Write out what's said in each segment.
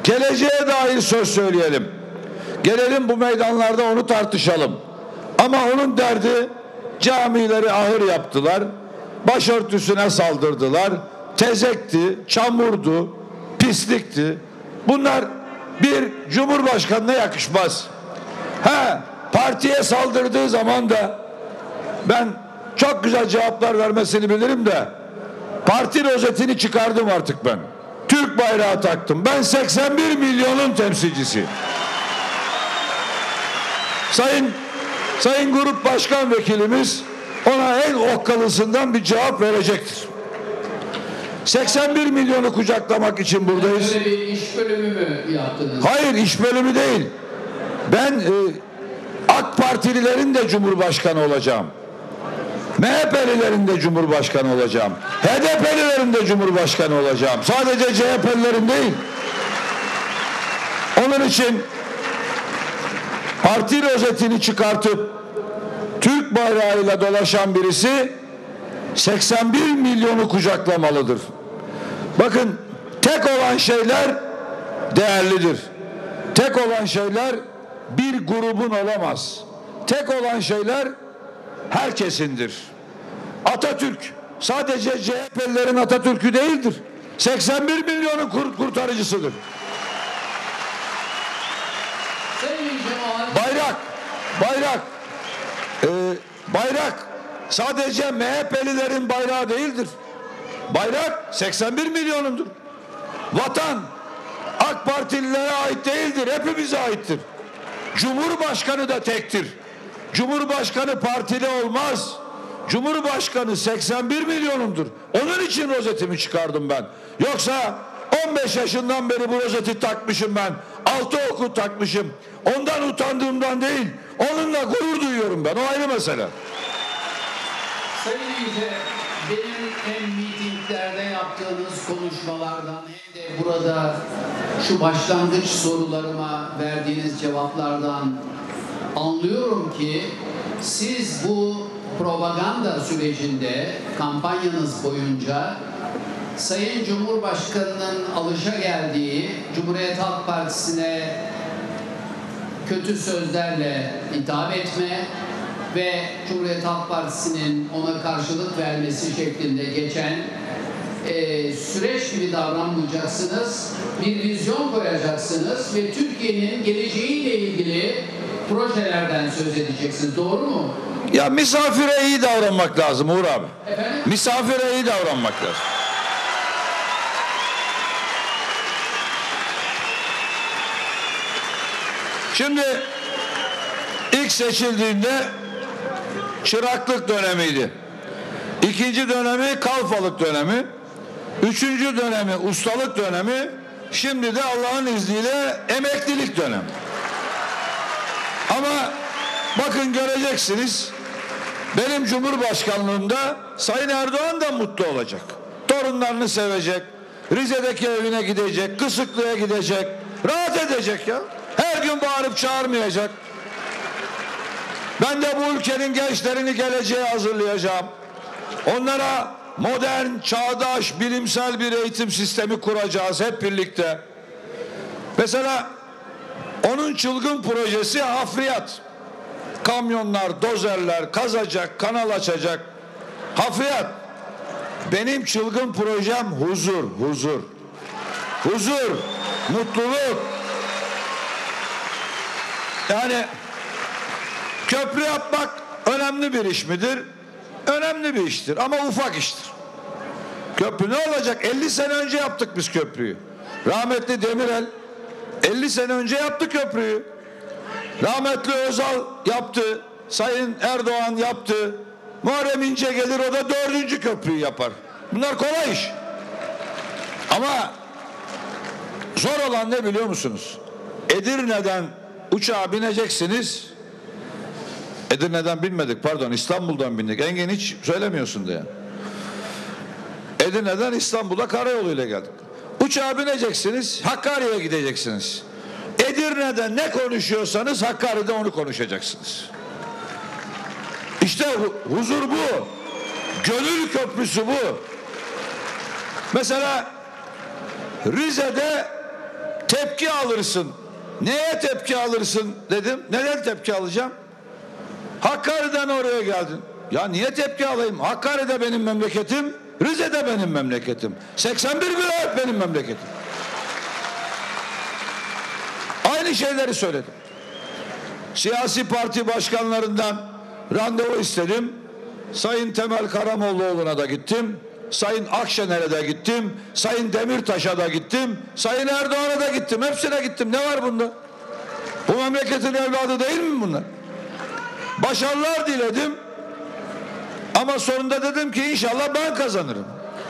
Geleceğe dair söz söyleyelim. Gelelim bu meydanlarda onu tartışalım. Ama onun derdi camileri ahır yaptılar. Başörtüsüne saldırdılar. Tezekti, çamurdu, pislikti. Bunlar bir cumhurbaşkanına yakışmaz. Partiye saldırdığı zaman da ben çok güzel cevaplar vermesini bilirim de parti rozetini çıkardım artık ben. Türk bayrağı taktım. Ben 81 milyonun temsilcisi. Sayın Grup Başkan Vekilimiz ona en okkalısından bir cevap verecektir. 81 milyonu kucaklamak için buradayız. Böyle bir iş bölümü mü yaptınız? Hayır, iş bölümü değil. Ben AK Partililerin de Cumhurbaşkanı olacağım. MHP'lilerin de Cumhurbaşkanı olacağım. HDP'lilerin de Cumhurbaşkanı olacağım. Sadece CHP'lilerin değil. Onun için parti rozetini çıkartıp Türk bayrağıyla dolaşan birisi 81 milyonu kucaklamalıdır. Bakın, tek olan şeyler değerlidir. Tek olan şeyler bir grubun olamaz. Tek olan şeyler herkesindir. Atatürk sadece CHP'lilerin Atatürk'ü değildir. 81 milyonun kurtarıcısıdır. Bayrak sadece MHP'lilerin bayrağı değildir. Bayrak 81 milyonundur. Vatan AK Partililere ait değildir, hepimize aittir. Cumhurbaşkanı da tektir. Cumhurbaşkanı partili olmaz. Cumhurbaşkanı 81 milyonundur. Onun için rozetimi çıkardım ben. Yoksa 15 yaşından beri bu rozeti takmışım ben. 6 okul takmışım. Ondan utandığımdan değil, onunla gurur duyuyorum ben. O ayrı mesele. Sayın Yüce, benim hem mitinglerde yaptığınız konuşmalardan hem de burada şu başlangıç sorularıma verdiğiniz cevaplardan anlıyorum ki siz bu propaganda sürecinde, kampanyanız boyunca Sayın Cumhurbaşkanı'nın alışageldiği Cumhuriyet Halk Partisi'ne kötü sözlerle hitap etme ve Cumhuriyet Halk Partisi'nin ona karşılık vermesi şeklinde geçen süreç gibi davranmayacaksınız. Bir vizyon koyacaksınız ve Türkiye'nin geleceğiyle ilgili projelerden söz edeceksiniz. Doğru mu? Ya misafire iyi davranmak lazım Uğur abi. Efendim? Misafire iyi davranmak lazım. Şimdi ilk seçildiğinde çıraklık dönemiydi. İkinci dönemi kalfalık dönemi. Üçüncü dönemi ustalık dönemi. Şimdi de Allah'ın izniyle emeklilik dönemi. Ama bakın, göreceksiniz, benim Cumhurbaşkanlığımda Sayın Erdoğan da mutlu olacak. Torunlarını sevecek. Rize'deki evine gidecek. Kısıklı'ya gidecek. Rahat edecek ya. Her gün bağırıp çağırmayacak. Ben de bu ülkenin gençlerini geleceğe hazırlayacağım. Onlara modern, çağdaş, bilimsel bir eğitim sistemi kuracağız hep birlikte. Mesela onun çılgın projesi hafriyat. Kamyonlar, dozerler kazacak, kanal açacak. Hafriyat. Benim çılgın projem huzur, huzur. Huzur, mutluluk. Yani köprü yapmak önemli bir iş midir? Önemli bir iştir ama ufak iştir. Köprü ne olacak? 50 sene önce yaptık biz köprüyü. Rahmetli Demirel 50 sene önce yaptı köprüyü. Rahmetli Özal yaptı. Sayın Erdoğan yaptı. Muharrem İnce gelir, o da 4. köprüyü yapar. Bunlar kolay iş. Ama zor olan ne biliyor musunuz? Edirne'den uçağa bineceksiniz. Edirne'den binmedik, pardon, İstanbul'dan bindik. Engin hiç söylemiyorsun diye. Edirne'den İstanbul'a karayoluyla geldik. Uçağa bineceksiniz, Hakkari'ye gideceksiniz. Edirne'de ne konuşuyorsanız Hakkari'de onu konuşacaksınız. İşte huzur bu. Gönül köprüsü bu. Mesela Rize'de Tepki alırsın. Neye tepki alırsın dedim. Neden tepki alacağım? Hakkari'den oraya geldin. Ya niye tepki alayım? Hakkari'de benim memleketim, Rize'de benim memleketim. 81 vilayet benim memleketim. Aynı şeyleri söyledim. Siyasi parti başkanlarından randevu istedim. Sayın Temel Karamollaoğlu'na da gittim. Sayın Akşener'e de gittim. Sayın Demirtaş'a da gittim. Sayın Erdoğan'a da gittim. Hepsine gittim. Ne var bunda? Bu memleketin evladı değil mi bunlar? Başarılar diledim. Ama sonunda dedim ki inşallah ben kazanırım.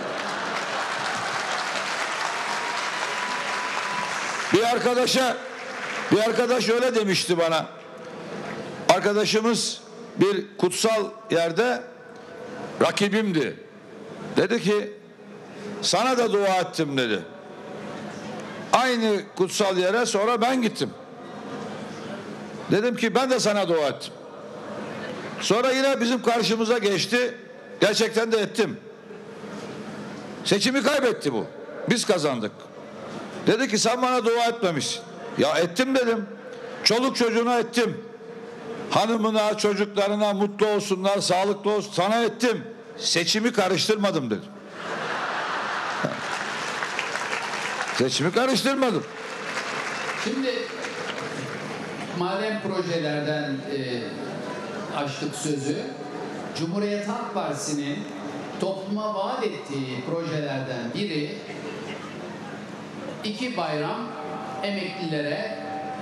Bir arkadaş öyle demişti bana. Arkadaşımız bir kutsal yerde rakibimdi. Dedi ki sana da dua ettim dedi. Aynı kutsal yere sonra ben gittim. Dedim ki ben de sana dua ettim. Sonra yine bizim karşımıza geçti. Gerçekten de ettim. Seçimi kaybetti bu. Biz kazandık. Dedi ki sen bana dua etmemişsin. Ya ettim dedim. Çoluk çocuğuna ettim. Hanımına, çocuklarına mutlu olsunlar, sağlıklı olsun. Sana ettim. Seçimi karıştırmadım dedim. Seçimi karıştırmadım. Şimdi madem projelerden açtık sözü, Cumhuriyet Halk Partisi'nin topluma vaat ettiği projelerden biri 2 bayram emeklilere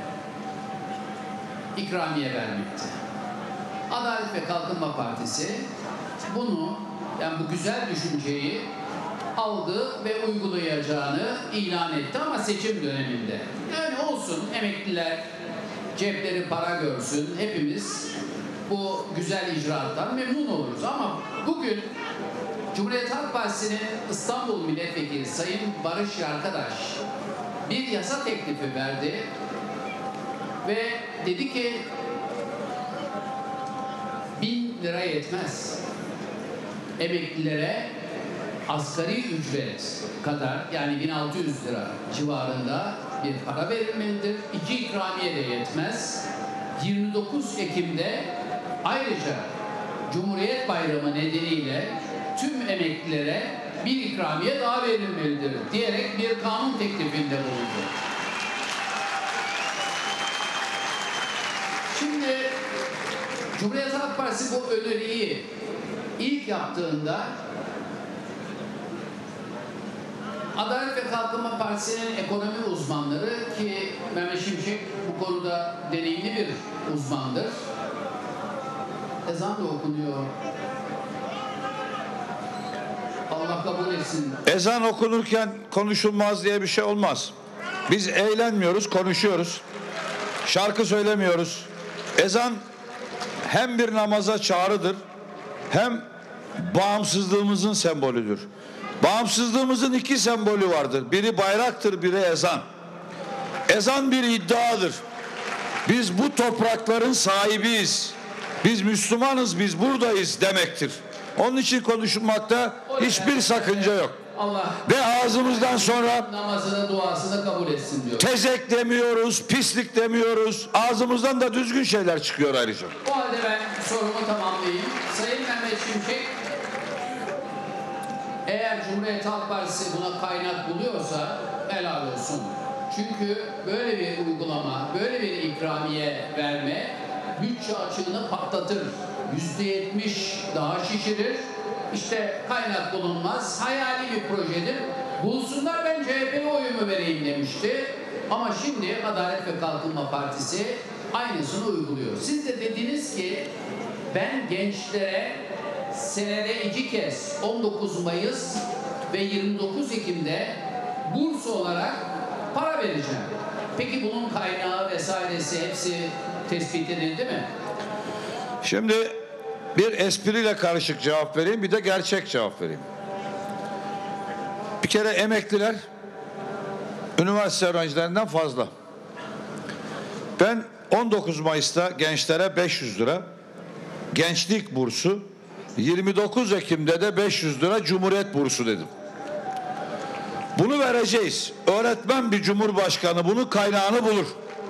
ikramiye vermekti. Adalet ve Kalkınma Partisi bunu, yani bu güzel düşünceyi aldı ve uygulayacağını ilan etti ama seçim döneminde. Yani olsun, emekliler cepleri para görsün, hepimiz bu güzel icraattan memnun oluruz ama bugün Cumhuriyet Halk Partisi'nin İstanbul Milletvekili Sayın Barış Yarkadaş bir yasa teklifi verdi ve dedi ki 1000 lira yetmez. Emeklilere asgari ücret kadar, yani 1600 lira civarında bir para verilmelidir. 2 ikramiye de yetmez. 29 Ekim'de ayrıca Cumhuriyet Bayramı nedeniyle tüm emeklilere bir ikramiye daha verilmelidir diyerek bir kanun teklifinde bulundu. Şimdi Cumhuriyet Halk Partisi bu öneriyi ilk yaptığında Adalet ve Kalkınma Partisi'nin ekonomi uzmanları, ki Mehmet Şimşek bu konuda deneyimli bir uzmandır. Ezan da okunuyor. Allah kabul etsin. Ezan okunurken konuşulmaz diye bir şey olmaz. Biz eğlenmiyoruz, konuşuyoruz. Şarkı söylemiyoruz. Ezan hem bir namaza çağrıdır, hem bağımsızlığımızın sembolüdür. Bağımsızlığımızın 2 sembolü vardır. Biri bayraktır, biri ezan. Ezan bir iddiadır. Biz bu toprakların sahibiyiz. Biz Müslümanız, biz buradayız demektir. Onun için konuşulmakta hiçbir sakınca yok. Allah ve ağzımızdan sonra namazını, duasını kabul etsin diyor. Tezek demiyoruz, pislik demiyoruz. Ağzımızdan da düzgün şeyler çıkıyor ayrıca. O halde ben sorumu tamamlayayım. Sayın Mehmet Şimşek, eğer Cumhuriyet Halk Partisi buna kaynak buluyorsa helal olsun. Çünkü böyle bir uygulama, böyle bir ikramiye verme bütçe açığını patlatır. %70 daha şişirir. İşte kaynak bulunmaz. Hayali bir projedir. Bulsunlar, ben CHP'ye oyumu vereyim demişti. Ama şimdi Adalet ve Kalkınma Partisi aynısını uyguluyor. Siz de dediniz ki ben gençlere senede 2 kez 19 Mayıs ve 29 Ekim'de burs olarak para vereceğim. Peki bunun kaynağı vesairesi hepsi tespit edildi mi? Şimdi bir espriyle karışık cevap vereyim, bir de gerçek cevap vereyim. Bir kere emekliler üniversite öğrencilerinden fazla. Ben 19 Mayıs'ta gençlere 500 lira gençlik bursu, 29 Ekim'de de 500 lira Cumhuriyet bursu dedim. Bunu vereceğim. vereceğiz. Öğretmen bir cumhurbaşkanı bunun kaynağını bulur.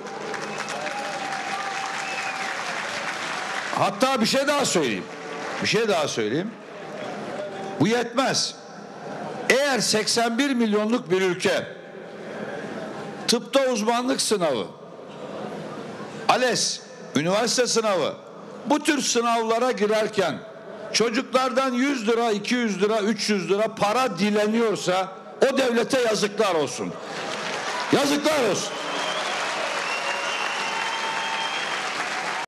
Hatta bir şey daha söyleyeyim. Bu yetmez. Eğer 81 milyonluk bir ülke tıpta uzmanlık sınavı, ALES, üniversite sınavı, bu tür sınavlara girerken çocuklardan 100 lira, 200 lira, 300 lira para dileniyorsa o devlete yazıklar olsun. Yazıklar olsun.